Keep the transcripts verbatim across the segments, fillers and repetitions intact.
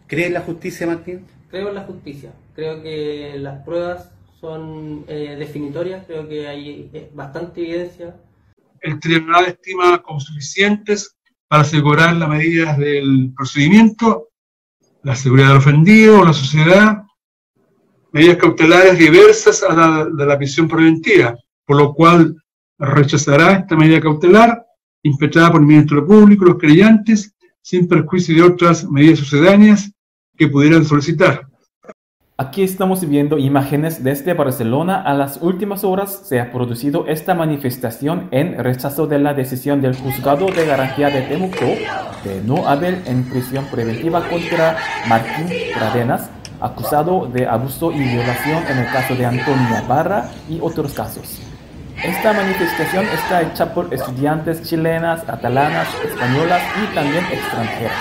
¿Cree en la justicia, Martín? Creo en la justicia. Creo que las pruebas son eh, definitorias. Creo que hay eh, bastante evidencia. El tribunal estima como suficientes para asegurar las medidas del procedimiento, la seguridad del ofendido o la sociedad, medidas cautelares diversas a la de la prisión preventiva, por lo cual rechazará esta medida cautelar impetrada por el Ministerio Público y los creyentes, sin perjuicio de otras medidas sucedáneas que pudieran solicitar. Aquí estamos viendo imágenes desde Barcelona. A las últimas horas se ha producido esta manifestación en rechazo de la decisión del Juzgado de Garantía de Temuco de no haber en prisión preventiva contra Martín Pradenas, acusado de abuso y violación en el caso de Antonia Barra y otros casos. Esta manifestación está hecha por estudiantes chilenas, catalanas, españolas y también extranjeras.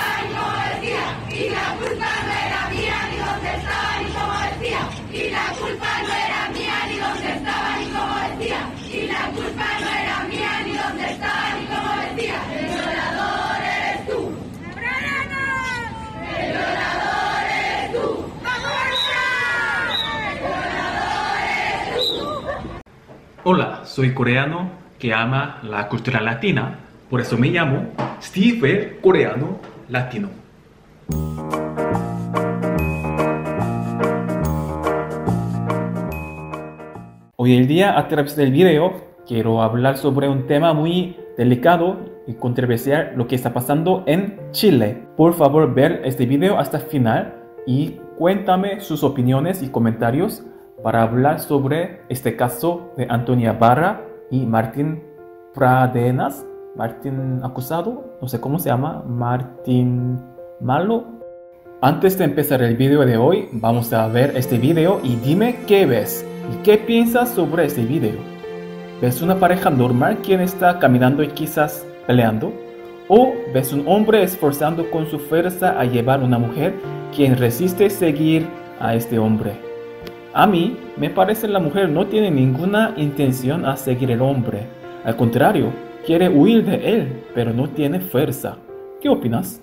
Y la culpa no era mía ni dónde estaba ni cómo decía. Y la culpa no era mía ni dónde estaba ni cómo decía. El violador eres tú. El violador eres tú. El violador eres tú. Hola, soy coreano que ama la cultura latina. Por eso me llamo Steve Coreano Latino. Hoy el día, a través del video, quiero hablar sobre un tema muy delicado y controversial, lo que está pasando en Chile. Por favor, ver este video hasta el final y cuéntame sus opiniones y comentarios para hablar sobre este caso de Antonia Barra y Martín Pradenas. Martín acusado, no sé cómo se llama, Martín Malo. Antes de empezar el video de hoy, vamos a ver este video y dime qué ves. ¿Y qué piensas sobre este video? ¿Ves una pareja normal quien está caminando y quizás peleando? ¿O ves un hombre esforzando con su fuerza a llevar a una mujer quien resiste seguir a este hombre? A mí me parece que la mujer no tiene ninguna intención a seguir al hombre. Al contrario, quiere huir de él, pero no tiene fuerza. ¿Qué opinas?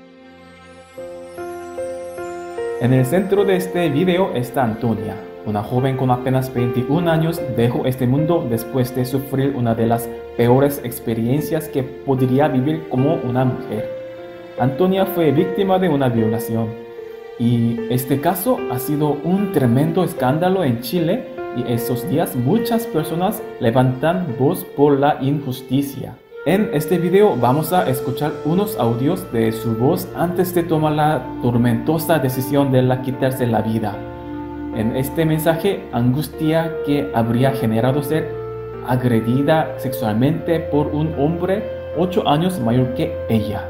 En el centro de este video está Antonia. Una joven con apenas veintiún años dejó este mundo después de sufrir una de las peores experiencias que podría vivir como una mujer. Antonia fue víctima de una violación y este caso ha sido un tremendo escándalo en Chile y estos días muchas personas levantan voz por la injusticia. En este video vamos a escuchar unos audios de su voz antes de tomar la tormentosa decisión de la quitarse la vida. En este mensaje angustia que habría generado ser agredida sexualmente por un hombre ocho años mayor que ella.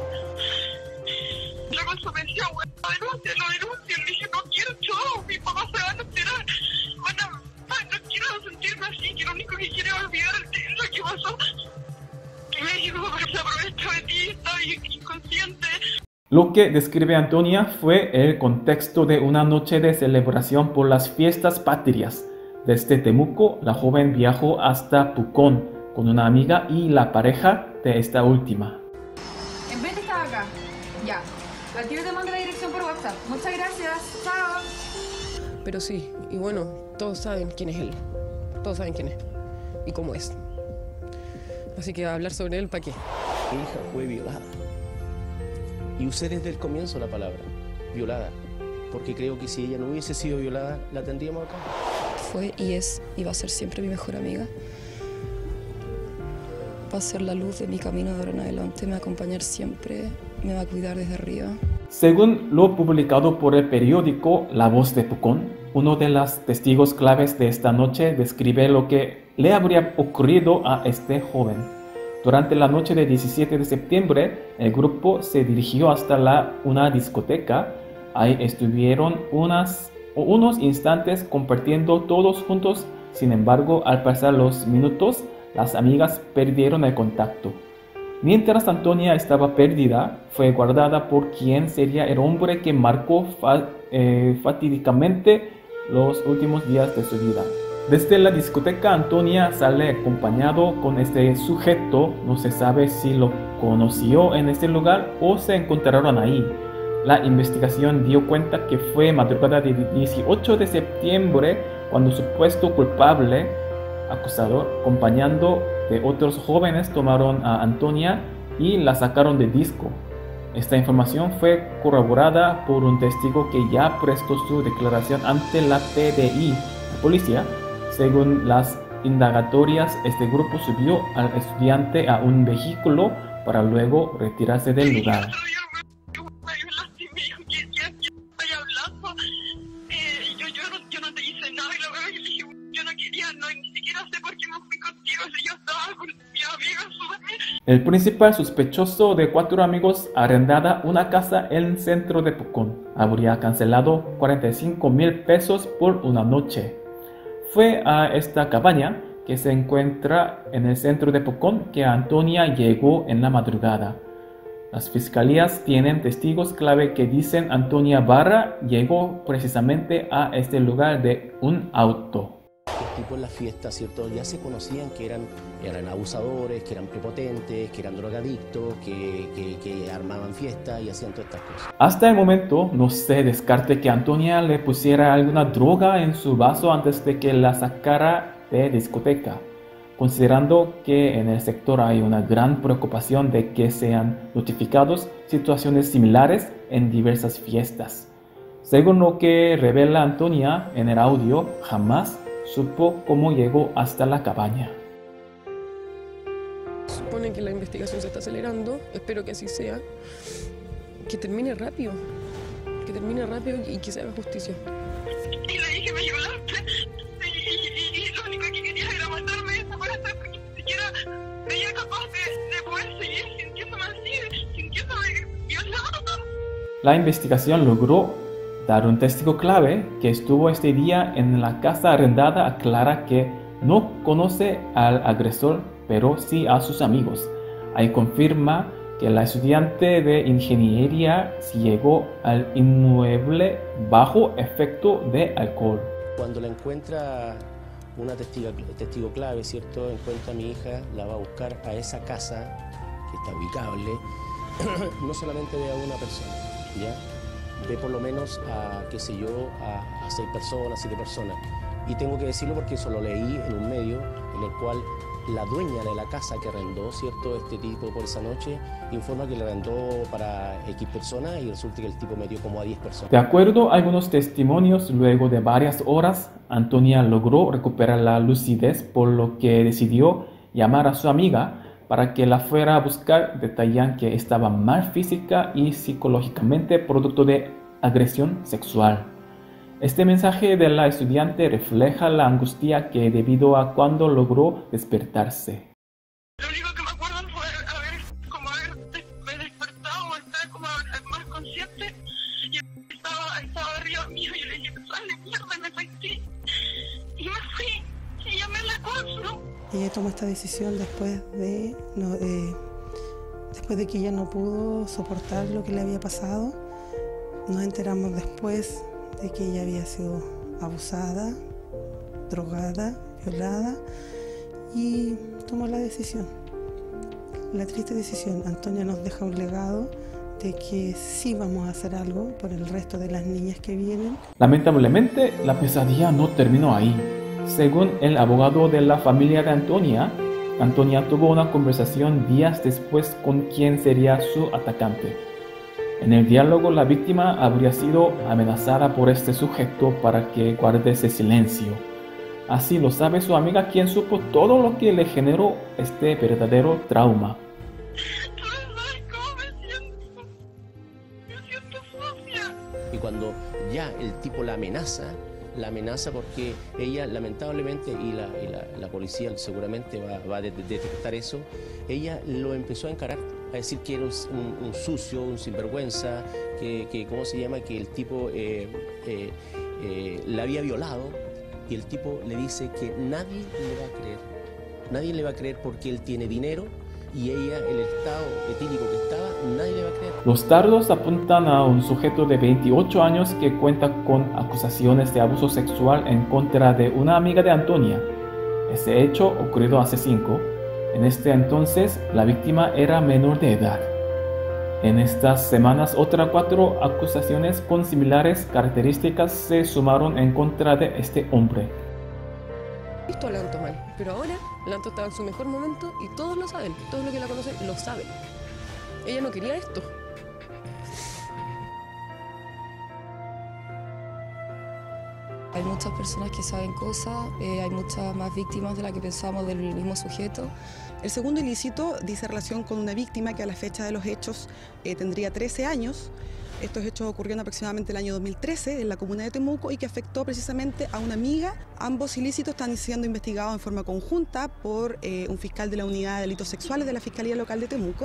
Luego se me decía, bueno, denuncia, no denuncia. Le dije, no quiero, chao, mi papá se va a enterar. Bueno, ay, no quiero sentirme así, que lo único que quiero es olvidar lo que pasó. Y me dijo, pero se aprovecha de ti, estaba inconsciente. Lo que describe Antonia fue el contexto de una noche de celebración por las fiestas patrias. Desde Temuco, la joven viajó hasta Pucón con una amiga y la pareja de esta última. En vez de estar acá, ya. La tía te manda la dirección por WhatsApp. Muchas gracias. Chao. Pero sí, y bueno, todos saben quién es él. Todos saben quién es y cómo es. Así que hablar sobre él, ¿para qué? Mi hija fue violada. Y usé desde el comienzo la palabra, violada, porque creo que si ella no hubiese sido violada, la tendríamos acá. Fue y es y va a ser siempre mi mejor amiga. Va a ser la luz de mi camino de ahora en adelante, me va a acompañar siempre, me va a cuidar desde arriba. Según lo publicado por el periódico La Voz de Pucón, uno de los testigos claves de esta noche describe lo que le habría ocurrido a este joven. Durante la noche del diecisiete de septiembre, el grupo se dirigió hasta la, una discoteca. Ahí estuvieron unas, unos instantes compartiendo todos juntos. Sin embargo, al pasar los minutos, las amigas perdieron el contacto. Mientras Antonia estaba perdida, fue guardada por quien sería el hombre que marcó fa, eh, fatídicamente los últimos días de su vida. Desde la discoteca, Antonia sale acompañado con este sujeto. No se sabe si lo conoció en este lugar o se encontraron ahí. La investigación dio cuenta que fue madrugada del dieciocho de septiembre cuando el supuesto culpable, acusador, acompañando de otros jóvenes, tomaron a Antonia y la sacaron de disco. Esta información fue corroborada por un testigo que ya prestó su declaración ante la P D I, la policía. Según las indagatorias, este grupo subió al estudiante a un vehículo para luego retirarse del lugar. El principal sospechoso de cuatro amigos arrendaba una casa en el centro de Pucón. Habría cancelado cuarenta y cinco mil pesos por una noche. Fue a esta cabaña, que se encuentra en el centro de Pucón, que Antonia llegó en la madrugada. Las fiscalías tienen testigos clave que dicen Antonia Barra llegó precisamente a este lugar de un auto. Los tipos en la fiesta, ¿cierto? Ya se conocían que eran, eran abusadores, que eran prepotentes, que eran drogadictos, que, que, que armaban fiestas y hacían todas estas cosas. Hasta el momento no se descarte que Antonia le pusiera alguna droga en su vaso antes de que la sacara de discoteca, considerando que en el sector hay una gran preocupación de que sean notificados situaciones similares en diversas fiestas. Según lo que revela Antonia en el audio, jamás supo cómo llegó hasta la cabaña. Supone que la investigación se está acelerando, espero que así sea, que termine rápido, que termine rápido y que se haga justicia. Y le dije, me violaste, y, y, y lo único que quería era matarme, desaparecer, porque ni siquiera veía capaz de, de poder seguir sintiéndome así, sintiéndome violada. La investigación logró dar un testigo clave que estuvo este día en la casa arrendada. Aclara que no conoce al agresor, pero sí a sus amigos. Ahí confirma que la estudiante de ingeniería llegó al inmueble bajo efecto de alcohol. Cuando la encuentra una testigo, testigo clave, ¿cierto? Encuentra a mi hija, la va a buscar a esa casa que está ubicable. No solamente ve a una persona, ¿ya? Ve por lo menos a, qué sé yo, a, a seis personas, siete personas. Y tengo que decirlo porque eso lo leí en un medio en el cual la dueña de la casa que arrendó, ¿cierto?, este tipo por esa noche, informa que le arrendó para X personas y resulta que el tipo metió como a diez personas. De acuerdo a algunos testimonios, luego de varias horas, Antonia logró recuperar la lucidez, por lo que decidió llamar a su amiga para que la fuera a buscar. Detallan que estaba mal física y psicológicamente producto de agresión sexual. Este mensaje de la estudiante refleja la angustia que debido a cuando logró despertarse. Lo único que me acuerdo fue haber, como haber me despertado, estar como más consciente y estaba, estaba arriba mío y le dije, sale mierda, y me sentí y me fui y llamé a la consu. Ella tomó esta decisión después de, no, eh, después de que ella no pudo soportar lo que le había pasado. Nos enteramos después de que ella había sido abusada, drogada, violada y tomó la decisión, la triste decisión. Antonia nos deja un legado de que sí vamos a hacer algo por el resto de las niñas que vienen. Lamentablemente, la pesadilla no terminó ahí. Según el abogado de la familia de Antonia, Antonia tuvo una conversación días después con quien sería su atacante. En el diálogo, la víctima habría sido amenazada por este sujeto para que guardase silencio. Así lo sabe su amiga, quien supo todo lo que le generó este verdadero trauma. Y cuando ya el tipo la amenaza, la amenaza porque ella lamentablemente, y la, y la, la policía seguramente va, va a de, de detectar eso, ella lo empezó a encarar, a decir que era un, un, un sucio, un sinvergüenza, que, que ¿cómo se llama? Que el tipo eh, eh, eh, la había violado, y el tipo le dice que nadie le va a creer, nadie le va a creer porque él tiene dinero y ella, el estado etílico que estaba, nadie le va a creer. Los dardos apuntan a un sujeto de veintiocho años que cuenta con acusaciones de abuso sexual en contra de una amiga de Antonia. Ese hecho ocurrido hace cinco. En este entonces, la víctima era menor de edad. En estas semanas, otras cuatro acusaciones con similares características se sumaron en contra de este hombre. Visto a Lanto mal, pero ahora Lanto estaba en su mejor momento y todos lo saben, todos los que la conocen lo saben. Ella no quería esto. Hay muchas personas que saben cosas, eh, hay muchas más víctimas de las que pensamos del mismo sujeto. El segundo ilícito dice relación con una víctima que a la fecha de los hechos eh, tendría trece años. Estos hechos ocurrieron aproximadamente el año dos mil trece en la comuna de Temuco y que afectó precisamente a una amiga. Ambos ilícitos están siendo investigados en forma conjunta por eh, un fiscal de la Unidad de Delitos Sexuales de la Fiscalía Local de Temuco.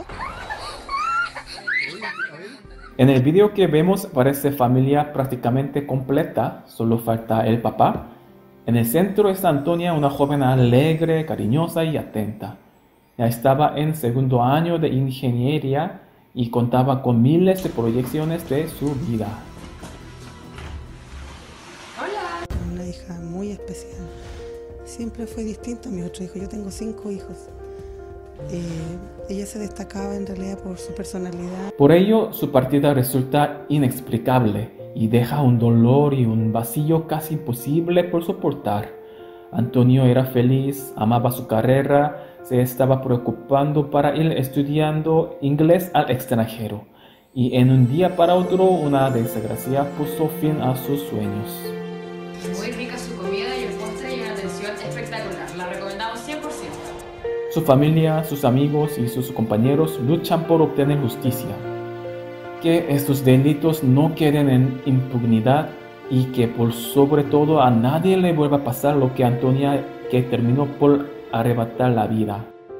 En el video que vemos parece familia prácticamente completa, solo falta el papá. En el centro está Antonia, una joven alegre, cariñosa y atenta. Ya estaba en segundo año de ingeniería y contaba con miles de proyecciones de su vida. Hola. Una hija muy especial. Siempre fue distinta a mis otros hijos. Yo tengo cinco hijos. Eh, ella se destacaba en realidad por su personalidad. Por ello, su partida resulta inexplicable y deja un dolor y un vacío casi imposible por soportar. Antonio era feliz, amaba su carrera, se estaba preocupando para ir estudiando inglés al extranjero y en un día para otro una desgracia puso fin a sus sueños. Muy rica su comida y el postre y una atención espectacular. La recomendamos cien por ciento. Su familia, sus amigos y sus compañeros luchan por obtener justicia. Que estos delitos no queden en impunidad y que por sobre todo a nadie le vuelva a pasar lo que a Antonia, que terminó por arrebatar la vida.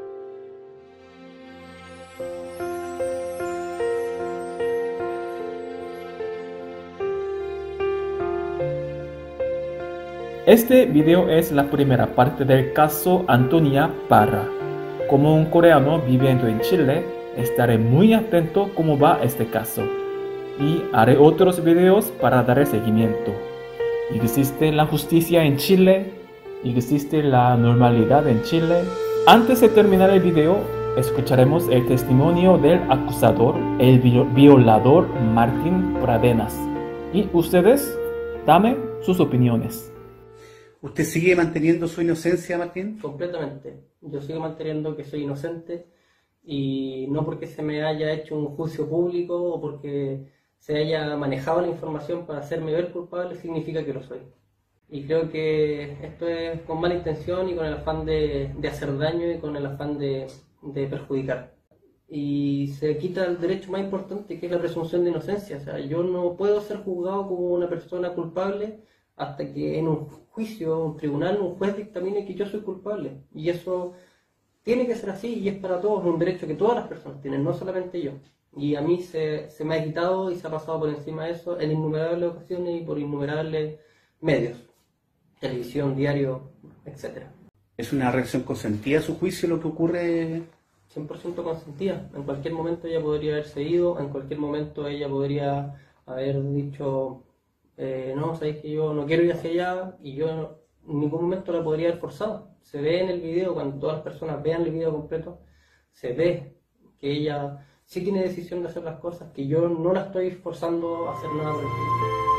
Este video es la primera parte del caso Antonia Parra. Como un coreano viviendo en Chile, estaré muy atento cómo va este caso y haré otros videos para dar seguimiento. ¿Existe la justicia en Chile? ¿Existe la normalidad en Chile? Antes de terminar el video, escucharemos el testimonio del acusador, el violador Martín Pradenas. Y ustedes, dame sus opiniones. ¿Usted sigue manteniendo su inocencia, Martín? Completamente. Yo sigo manteniendo que soy inocente y no porque se me haya hecho un juicio público o porque se haya manejado la información para hacerme ver culpable significa que lo soy. Y creo que esto es con mala intención y con el afán de, de hacer daño y con el afán de, de perjudicar. Y se quita el derecho más importante, que es la presunción de inocencia. O sea, yo no puedo ser juzgado como una persona culpable hasta que en un juicio, un tribunal, un juez dictamine que yo soy culpable. Y eso tiene que ser así y es para todos, un derecho que todas las personas tienen, no solamente yo. Y a mí se, se me ha quitado y se ha pasado por encima de eso en innumerables ocasiones y por innumerables medios, televisión, diario, etcétera. ¿Es una reacción consentida a su juicio lo que ocurre? cien por ciento consentida. En cualquier momento ella podría haberse ido, en cualquier momento ella podría haber dicho... Eh, no, sabéis que yo no quiero ir hacia allá y yo en ningún momento la podría haber forzado. Se ve en el video, cuando todas las personas vean el video completo, se ve que ella sí tiene decisión de hacer las cosas, que yo no la estoy forzando a hacer nada por el tiempo.